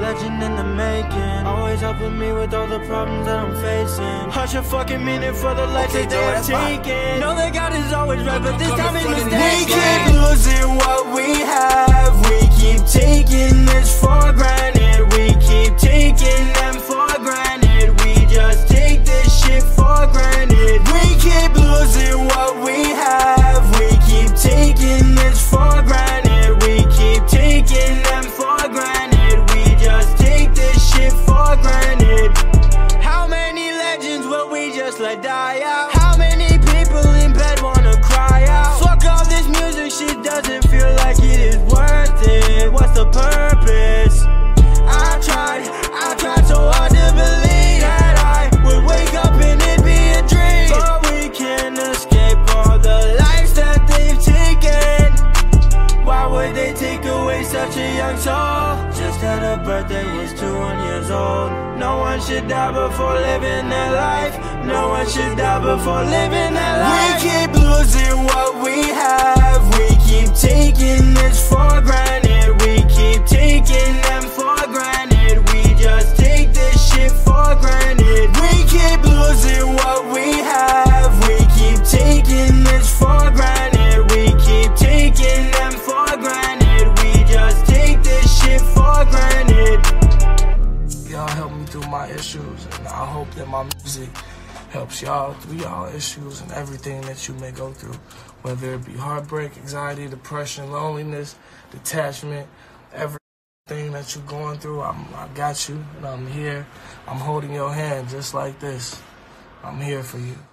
legend in the making. Always helping me with all the problems that I'm facing. Hush a fucking minute for the life that they have taken. Know that God is always right, but this time he's mistaken. We keep losing what we have. We keep taking this for granted. We keep taking them for granted. We just take this shit for granted. We keep losing what we have. We keep taking this for granted. We keep taking them for granted. We just take this shit for granted. How many legends will we just let die out? How many people in bed wanna cry out? Fuck all this music shit, doesn't feel like it is worth it. What's the purpose? I tried so hard to believe that I would wake up and it'd be a dream. But we can't escape all the lives that they've taken. Why would they take away such a young soul? Just had a birthday, was 21 years old. No one should die before living their life. No one should die before living their life. We keep losing what we have. We keep taking this for granted. We keep taking them for granted. We just take this shit for granted. We keep losing what we have. We keep taking this for granted. We keep taking them for granted. We just take this shit for granted. Y'all help me through my issues, and I hope that my music helps y'all through y'all issues and everything that you may go through, whether it be heartbreak, anxiety, depression, loneliness, detachment, everything that you're going through. I got you, and I'm here. I'm holding your hand just like this. I'm here for you.